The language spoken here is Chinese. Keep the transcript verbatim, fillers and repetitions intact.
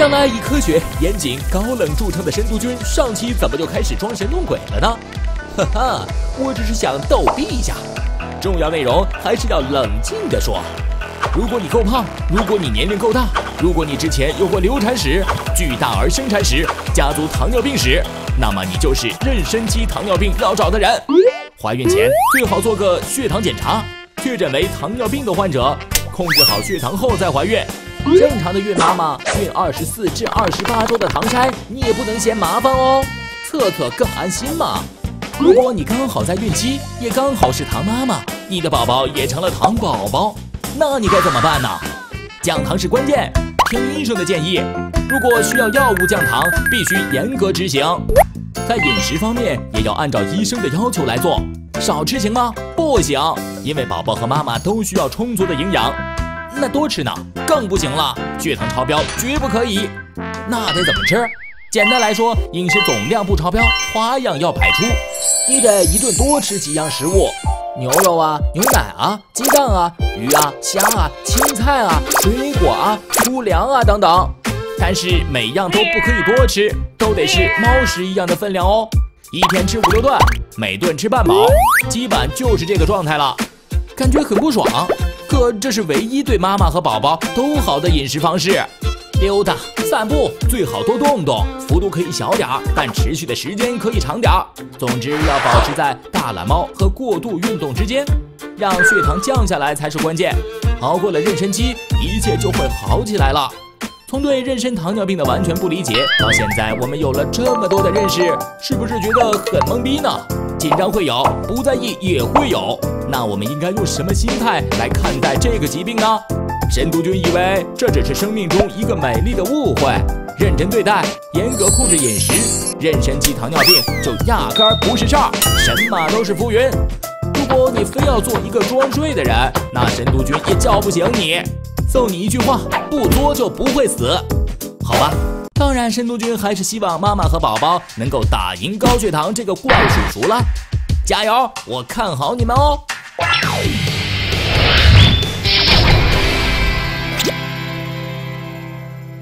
向来以科学、严谨、高冷著称的申都君，上期怎么就开始装神弄鬼了呢？哈哈，我只是想逗逼一下，重要内容还是要冷静地说。如果你够胖，如果你年龄够大，如果你之前有过流产史、巨大儿生产史、家族糖尿病史，那么你就是妊娠期糖尿病要找的人。怀孕前最好做个血糖检查，确诊为糖尿病的患者，控制好血糖后再怀孕。正常的孕妈妈孕二十四至二十八周的糖筛，你也不能嫌麻烦哦，测测更安心嘛。如果你刚好在孕期，也刚好是糖妈妈，你的宝宝也成了糖宝宝，那你该怎么办呢？降糖是关键，听医生的建议，如果需要药物降糖，必须严格执行。在饮食方面也要按照医生的要求来做，少吃行吗？不行，因为宝宝和妈妈都需要充足的营养。那多吃呢？更不行了，血糖超标绝不可以。那得怎么吃？简单来说，饮食总量不超标，花样要百出。你得一顿多吃几样食物，牛肉啊、牛奶啊、鸡蛋啊、鱼啊、虾啊、青菜啊、水果啊、粗粮啊等等。但是每样都不可以多吃，都得是猫食一样的分量哦。一天吃五六顿，每顿吃半饱，基本就是这个状态了。感觉很不爽，可这是唯一对妈妈和宝宝都好的饮食方式。溜达、散步，最好多动动，幅度可以小点儿，但持续的时间可以长点儿。总之要保持在大懒猫和过度运动之间，让血糖降下来才是关键。熬过了妊娠期，一切就会好起来了。从对妊娠糖尿病的完全不理解，到现在我们有了这么多的认识，是不是觉得很懵逼呢？紧张会有，不在意也会有，那我们应该用什么心态来看待这个疾病呢？申都君以为这只是生命中一个美丽的误会，认真对待，严格控制饮食，妊娠期糖尿病就压根儿不是事儿，神马都是浮云。如果你非要做一个装睡的人，那申都君也叫不醒你。送你一句话，不作就不会死，好吧？当然，申都君还是希望妈妈和宝宝能够打赢高血糖这个怪叔叔了，加油！我看好你们哦。